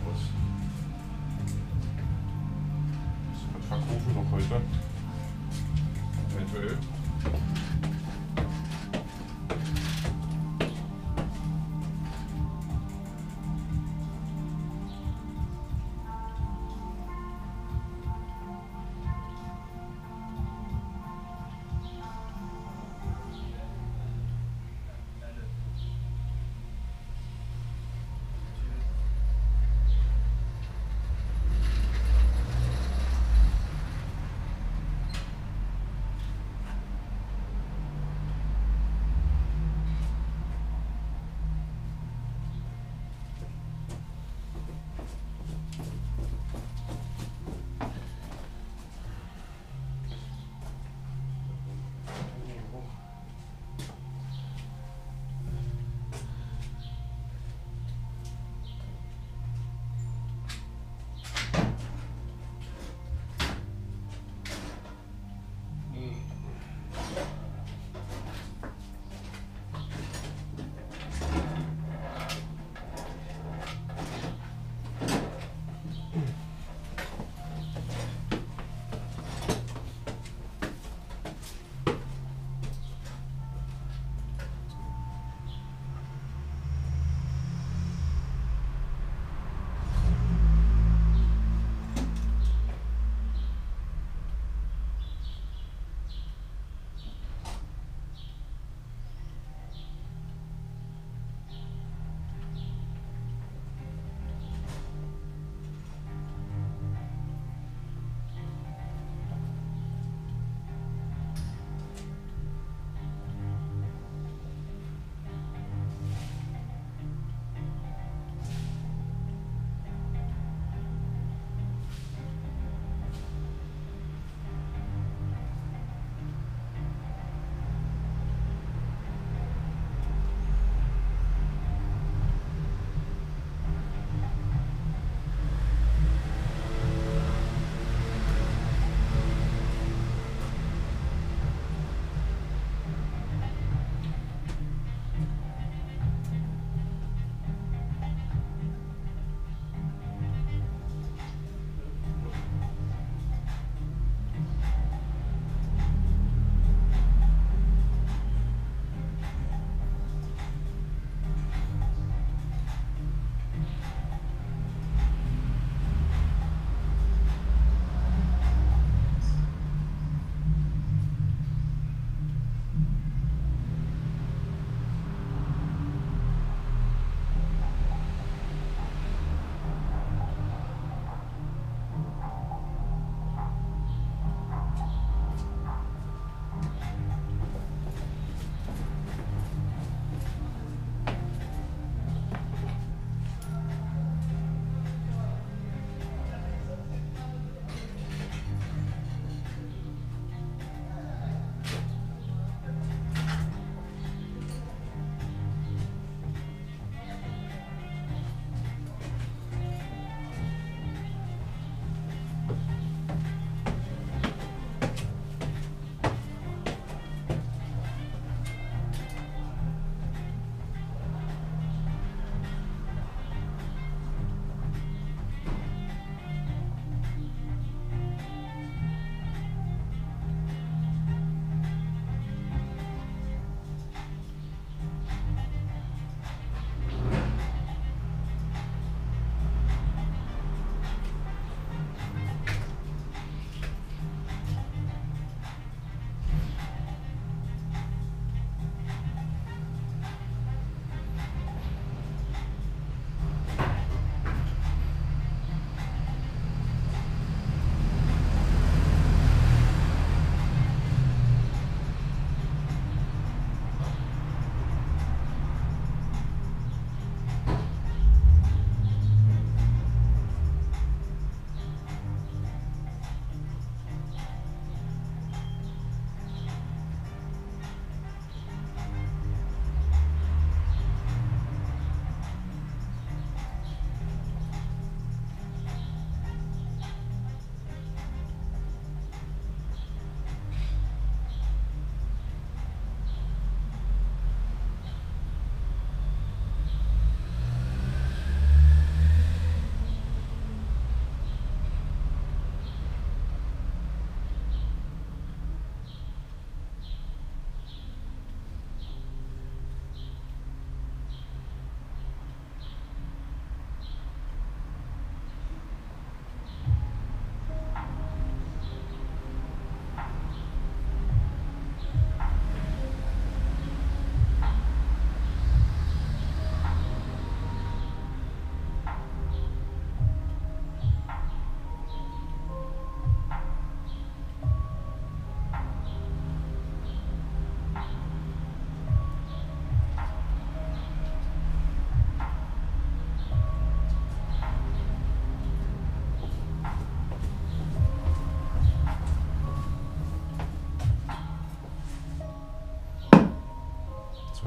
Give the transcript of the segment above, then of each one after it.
was. Was verkaufen wir noch heute? Eventuell.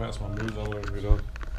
wir erstmal Müll sammeln wieder.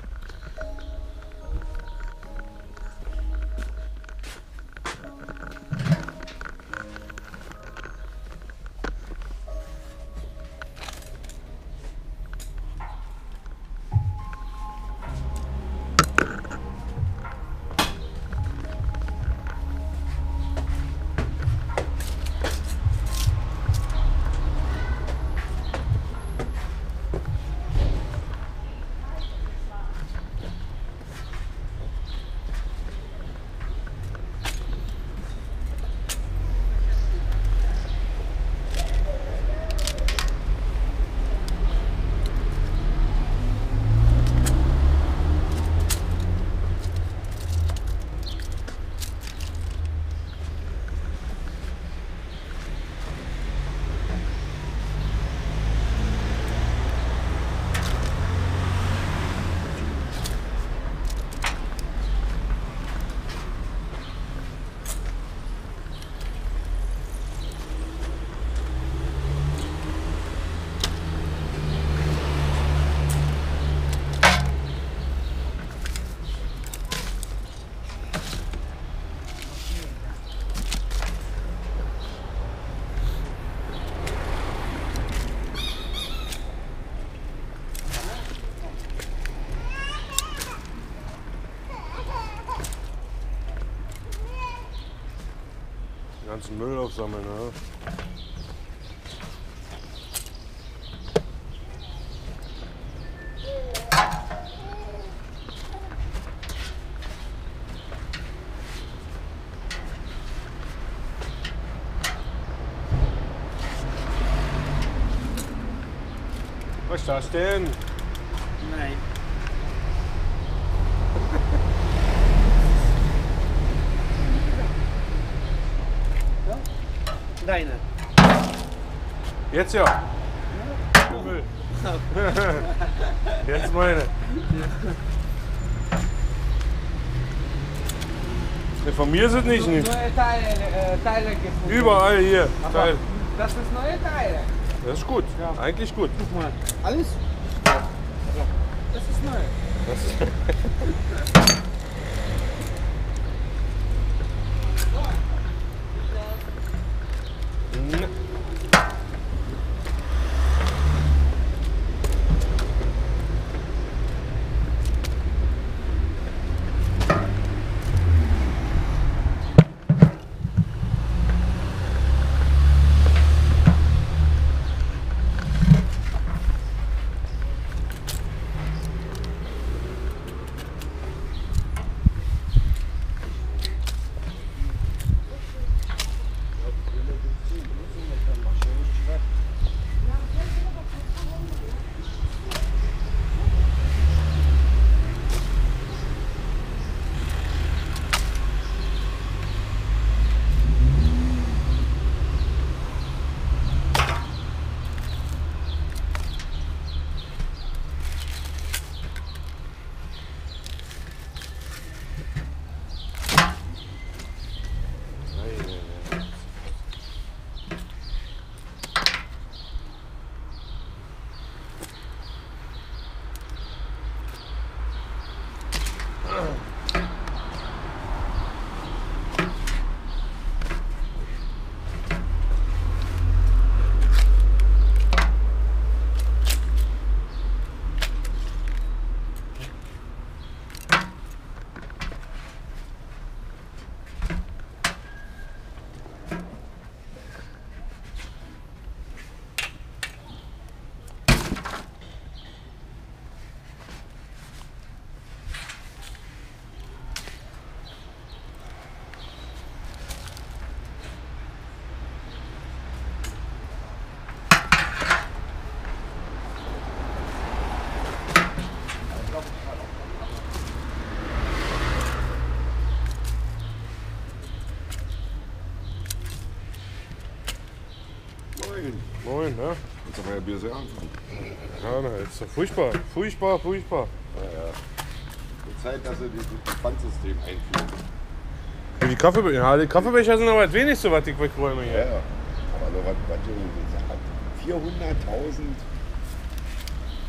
Den ganzen Müll aufsammeln, ne? Was ist das denn? Nein. Deine. Jetzt ja. Müll. Jetzt meine. Ne, von mir sind nicht. Neue Teile gefunden. Überall hier. Teil. Das ist neue Teile. Das ist gut. Ja. Eigentlich gut. Guck mal. Alles? Das ist neu. Das Moin, ne? Jetzt aber ja Bier sehr anfangen. Ja, na, ist doch furchtbar. Furchtbar, furchtbar. Ja, ja. Die Zeit, dass sie das Pfandsystem einführen. Für die Kaffeebecher, ja, die Kaffeebecher sind aber das wenigste, was ich wegräume Ja, hier. ja. Aber so was Junge gesagt hat. 400.000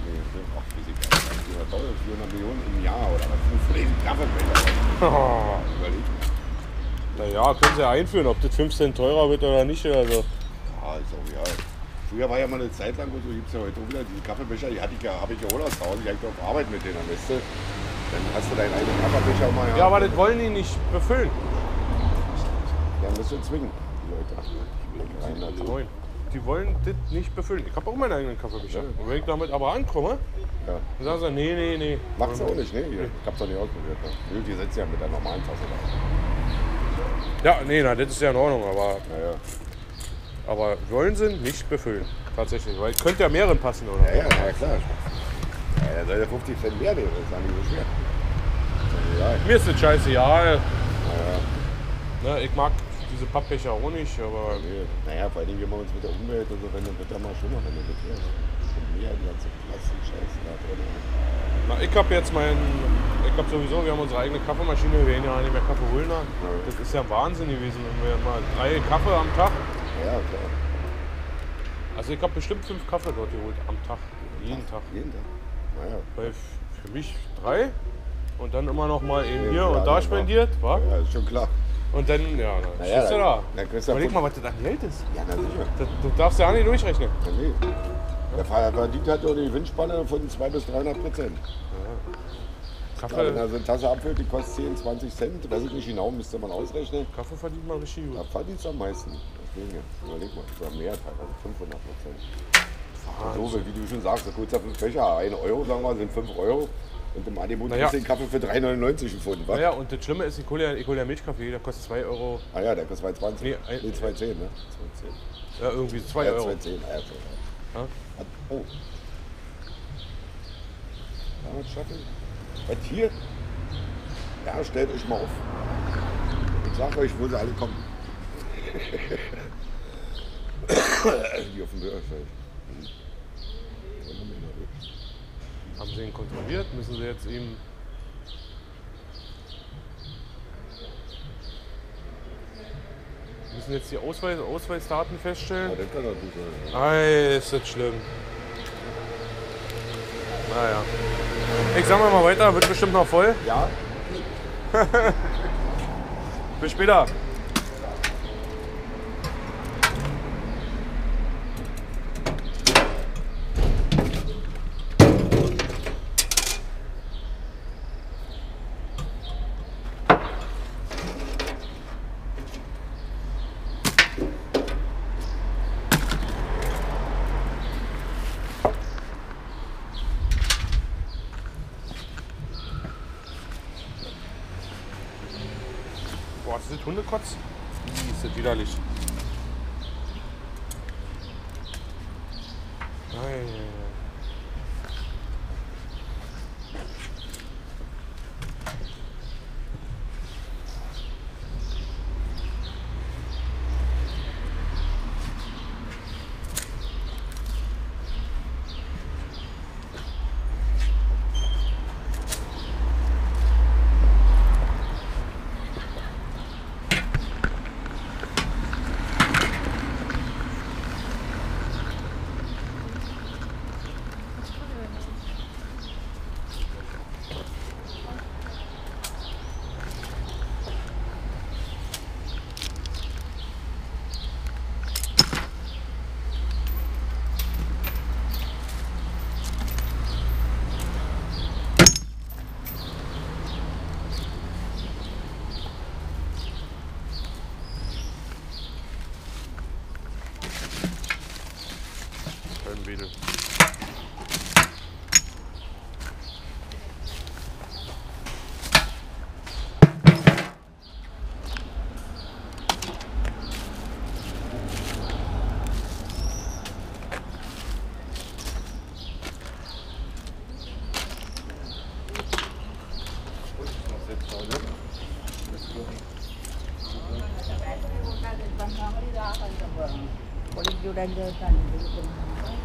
Nee, ach, wie sie 400 Millionen im Jahr oder was? Für diesen Kaffeebecher. Überleg. Naja, können sie ja einführen, ob das 5 Cent teurer wird oder nicht. Also. Ja, ist auch egal. Früher war ja mal eine Zeit lang, und so gibt es ja heute auch wieder, diese Kaffeebecher, die habe ich ja auch zu Hause, die habe ich auf Arbeit mit denen, weißt du? Dann hast du deinen eigenen Kaffeebecher mal. Ja, aber das wollen die nicht befüllen. Ja, musst du zwingen, die Leute. Moin. Die wollen das nicht befüllen. Ich habe auch meinen eigenen Kaffeebecher. Ja. Und wenn ich damit aber ankomme, Ja. dann sagen sie, nee. Macht's auch nicht, ne? Ich hab's doch nicht ausprobiert. Ne? Die setzt ja mit der normalen Tasse da. Ja, nee, na, das ist ja in Ordnung, Ja. aber wollen sie nicht befüllen. Tatsächlich, weil könnte ja mehreren passen, oder? Ja, klar. Ja, soll ja 50 Cent mehr nehmen, das ist ja nicht so schwer. Ja, Mir ist das scheißegal. ja. Ne, ich mag diese Pappbecher auch nicht, aber Nee. Naja, vor allem, wenn wir uns mit der Umwelt und so, wenn dann wird ja mal schlimmer, wenn du das hörst. Und mehr, die ganze Plastik-Scheiße da drin. na, ich habe sowieso, wir haben unsere eigene Kaffeemaschine, wir gehen ja nicht mehr Kaffee holen. Das ist ja Wahnsinn gewesen, wenn wir mal 3 Kaffee am Tag. Ja, klar. Also ich habe bestimmt 5 Kaffee dort geholt am Tag, jeden Tag. Jeden Tag. Naja. Weil für mich 3 und dann immer noch mal eben hier Ja, und da ja, spendiert, wa? Ja, ist schon klar. Und dann, ja, dann Naja, stehst du da. dann kriegst du Überleg davon- mal, was das an Geld ist. Ja, na sicher. Du darfst ja auch nicht durchrechnen. Ja, nee. Der Fahrer verdient hat doch die Gewinnspanne von 200 bis 300%. Kaffee, Ja, wenn er so eine Tasse abfüllt, die kostet 10, 20 Cent, weiß ich nicht genau, müsste man ausrechnen. Kaffee verdient man richtig gut. Da verdient es am meisten. Deswegen, überleg mal, sogar mehr teilweise, 500%. So, wie du schon sagst, das kostet ja 5 Becher, 1 Euro, sagen wir, sind 5 Euro. Und im Angebot Naja. kriegst du den Kaffee für 3,99 gefunden, wa? Naja, und das Schlimme ist, ich hole ja Milchkaffee, der kostet 2 Euro. Ah ja, der kostet 2,20. Nee, Nee, 2,10, ne? 2,10. Ja, irgendwie 2 Ja, Euro. 2,10, ah, ja, schon. Ja? Oh. Damit schaffen. Was hier? Ja, stellt euch mal auf. Ich sag euch, wo sie alle kommen. Die auf dem Bürgerfeld. Haben sie ihn kontrolliert? Müssen sie jetzt ihm. Müssen jetzt die Ausweisdaten Ja, feststellen? das kann natürlich sein. Ei, ist das schlimm. Naja. Ich sag mal weiter, wird bestimmt noch voll. Ja? Bis später. Boah, ist das Hundekotz? Ist das widerlich. Ei. Wedel. Boleh jual dan jual kan.